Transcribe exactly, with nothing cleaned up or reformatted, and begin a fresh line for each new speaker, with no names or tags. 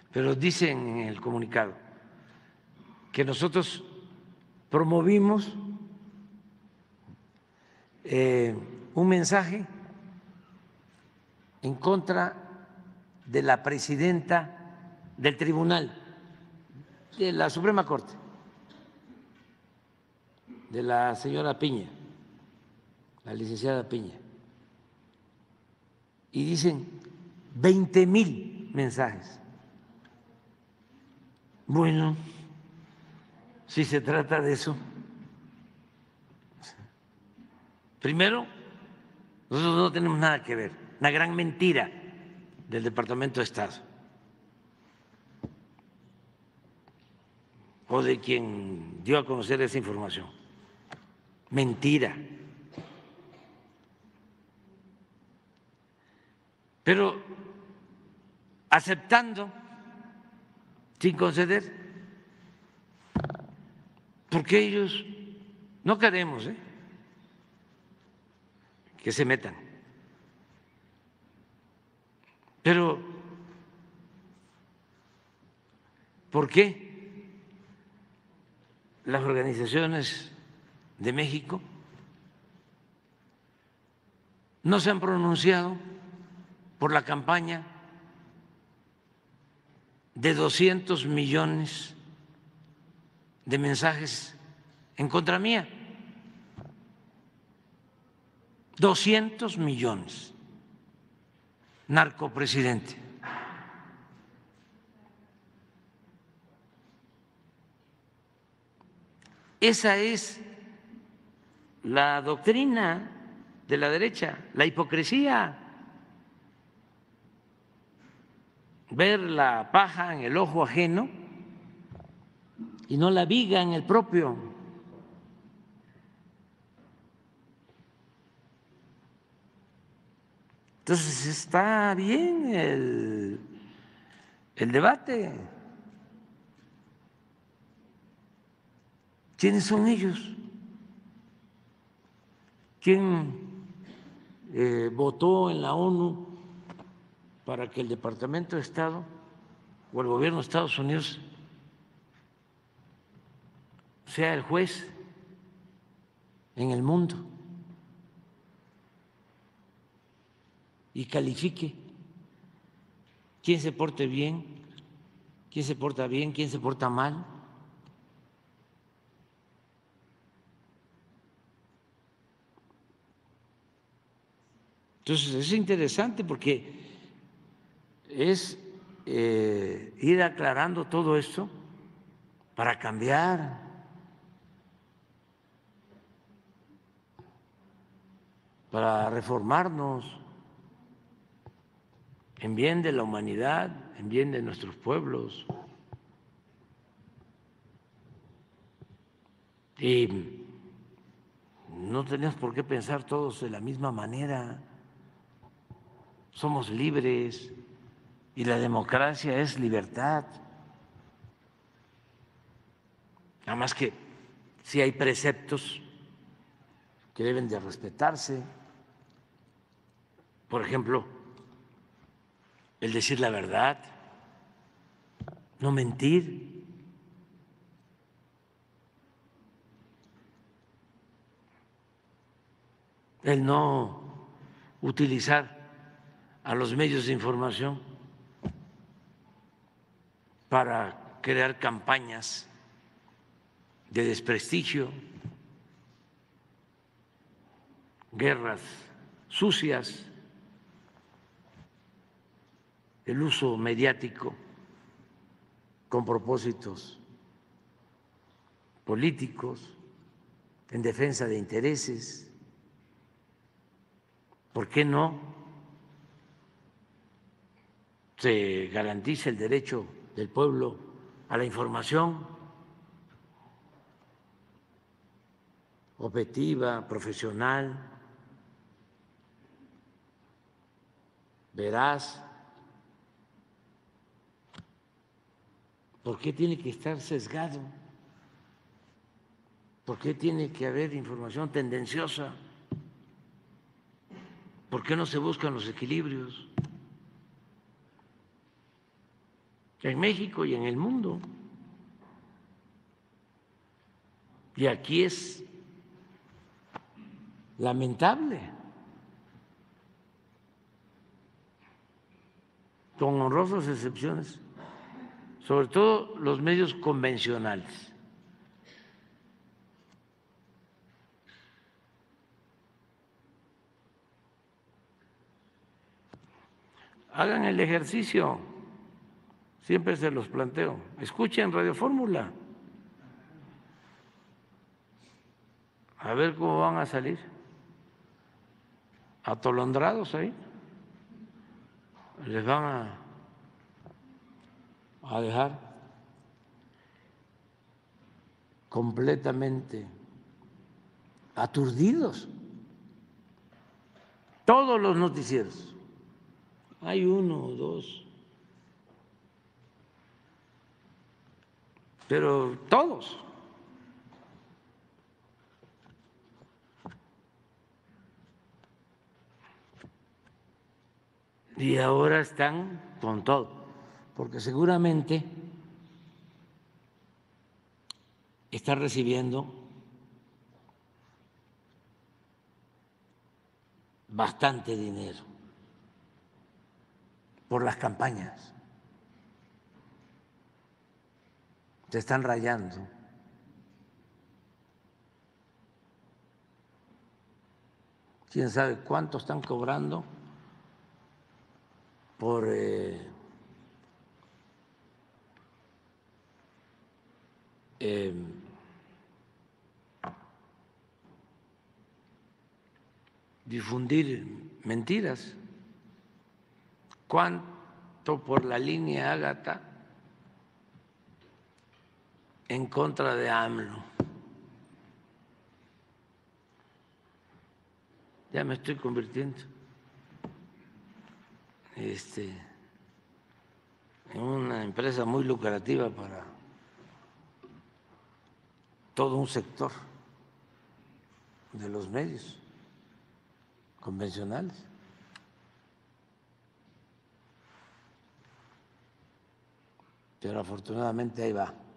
pero dicen en el comunicado que nosotros promovimos eh, un mensaje en contra de la presidenta del tribunal, de la Suprema Corte, de la señora Piña, la licenciada Piña, y dicen veinte mil mensajes. Bueno, si se trata de eso, primero, nosotros no tenemos nada que ver, una gran mentira del Departamento de Estado o de quien dio a conocer esa información. Mentira. Pero aceptando, sin conceder, porque ellos no queremos ¿eh? que se metan. Pero, ¿por qué las organizaciones de México no se han pronunciado por la campaña de doscientos millones de mensajes en contra mía? doscientos millones. Narcopresidente. Esa es la doctrina de la derecha, la hipocresía. Ver la paja en el ojo ajeno y no la viga en el propio. Entonces está bien el, el debate. ¿Quiénes son ellos? ¿Quién eh, votó en la ONU para que el Departamento de Estado o el gobierno de Estados Unidos sea el juez en el mundo y califique quién se porte bien, quién se porta bien, quién se porta mal? Entonces es interesante porque es eh, ir aclarando todo esto para cambiar. Para reformarnos en bien de la humanidad, en bien de nuestros pueblos. Y no tenemos por qué pensar todos de la misma manera. Somos libres y la democracia es libertad. Nada más que sí hay preceptos que deben de respetarse. Por ejemplo, el decir la verdad, no mentir. El no utilizar a los medios de información para crear campañas de desprestigio, guerras sucias, el uso mediático con propósitos políticos en defensa de intereses. ¿Por qué no se garantiza el derecho del pueblo a la información objetiva, profesional, veraz? ¿Por qué tiene que estar sesgado? ¿Por qué tiene que haber información tendenciosa? ¿Por qué no se buscan los equilibrios? en México y en el mundo. Y aquí es lamentable, con honrosas excepciones, sobre todo los medios convencionales. Hagan el ejercicio, siempre se los planteo. Escuchen Radio Fórmula, a ver cómo van a salir, atolondrados ahí, les van a, a dejar completamente aturdidos. Todos los noticieros, hay uno o dos, pero todos. Y ahora están con todo, porque seguramente están recibiendo bastante dinero por las campañas. Se están rayando. ¿Quién sabe cuánto están cobrando por eh, eh, difundir mentiras? ¿Cuánto por la línea Ágata en contra de AMLO? Ya me estoy convirtiendo este, en una empresa muy lucrativa para todo un sector de los medios convencionales. Pero afortunadamente ahí va.